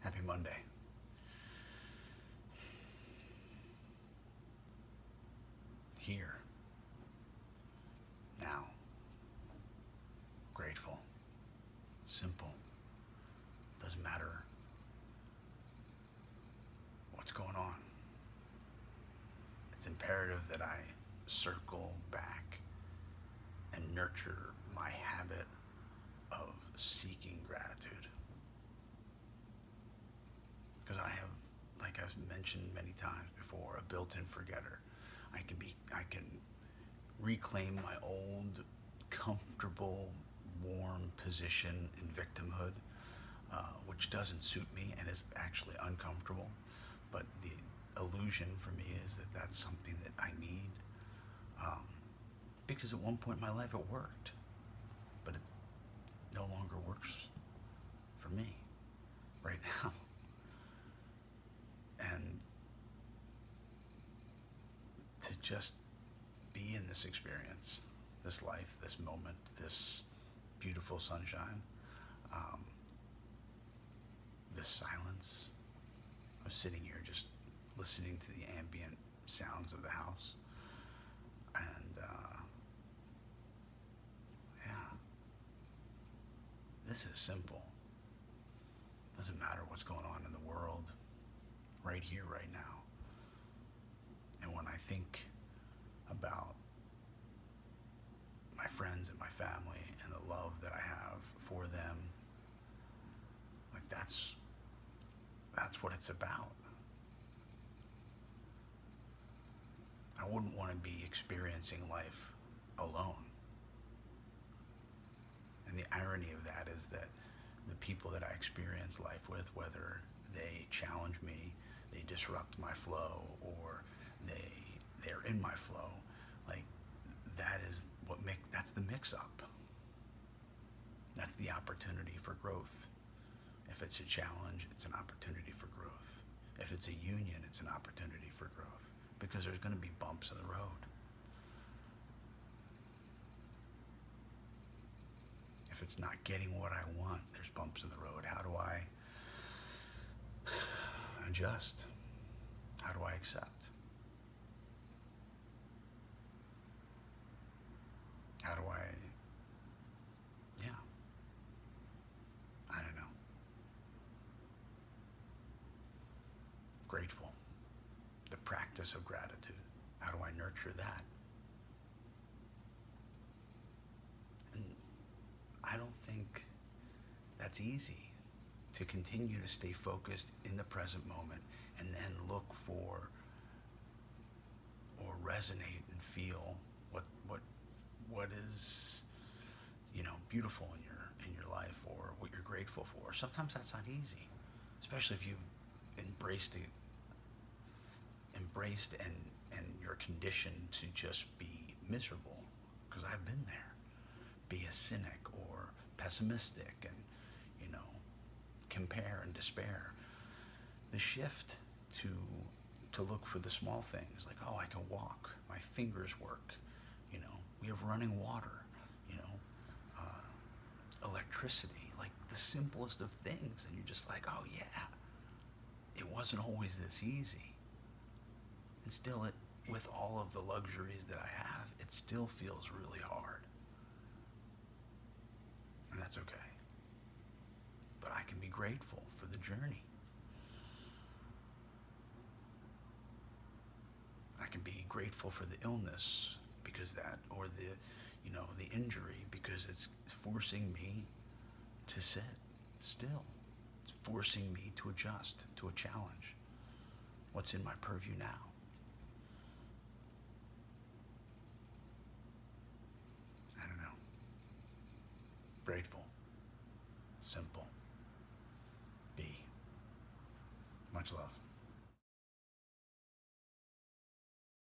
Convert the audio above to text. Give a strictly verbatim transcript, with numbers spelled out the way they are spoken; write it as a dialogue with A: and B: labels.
A: Happy Monday. Here. Now. Grateful. Simple. Doesn't matter what's going on. It's imperative that I circle back and nurture my habit of seeking gratitude. Because I have, like I've mentioned many times before, a built-in forgetter. I can be, I can reclaim my old, comfortable, warm position in victimhood, uh, which doesn't suit me and is actually uncomfortable. But the illusion for me is that that's something that I need, um, because at one point in my life it worked, but it no longer works for me right now. And to just be in this experience, this life, this moment, this beautiful sunshine, um, this silence. I was sitting here just listening to the ambient sounds of the house, and uh, yeah, this is simple. Doesn't matter what's going on in the world, right here, right now. And when I think about my friends and my family and the love that I have for them, like that's that's what it's about. I wouldn't want to be experiencing life alone. And the irony of that is that the people that I experience life with, whether they challenge me, they disrupt my flow, or they they're in my flow, like that is what make that's the mix-up. That's the opportunity for growth. If it's a challenge, it's an opportunity for growth. If it's a union, it's an opportunity for growth, because there's going to be bumps in the road. If it's not getting what I want, there's bumps in the road. How do I adjust? How do I accept? How do I, yeah, I don't know. Grateful. The practice of gratitude. How do I nurture that? And I don't think that's easy, to continue to stay focused in the present moment and then look for or resonate and feel what what what is, you know, beautiful in your in your life, or what you're grateful for. Sometimes that's not easy, especially if you've embraced it, embraced and and you're conditioned to just be miserable, because I've been there. Be a cynic or pessimistic and, you know, compare and despair. The shift to to look for the small things, like, oh, I can walk, my fingers work, you know, we have running water, you know, uh, electricity, like the simplest of things, and you're just like, oh yeah, it wasn't always this easy. And still, it, with all of the luxuries that I have, it still feels really hard. And that's okay. But I can be grateful for the journey. I can be grateful for the illness, because that, or the, you know, the injury, because it's forcing me to sit still. It's forcing me to adjust to a challenge. What's in my purview now? I don't know. Grateful. Simple. Be. Much love.